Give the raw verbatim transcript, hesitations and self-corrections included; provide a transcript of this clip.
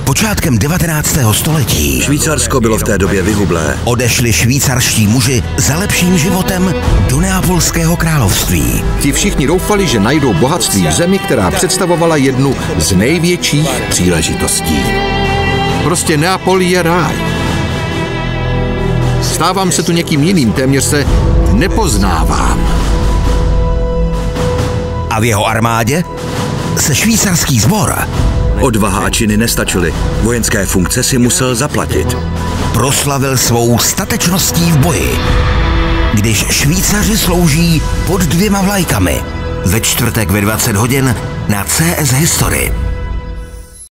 Počátkem devatenáctého století Švýcarsko bylo v té době vyhublé. Odešli švýcarští muži za lepším životem do Neapolského království. Ti všichni doufali, že najdou bohatství v zemi, která představovala jednu z největších příležitostí. Prostě Neapol je ráj. Stávám se tu někým jiným, téměř se nepoznávám. A v jeho armádě se švýcarský sbor. Odvaha a činy nestačily. Vojenské funkce si musel zaplatit. Proslavil svou statečností v boji. Když Švýcaři slouží pod dvěma vlajkami. Ve čtvrtek ve dvacet hodin na C S History.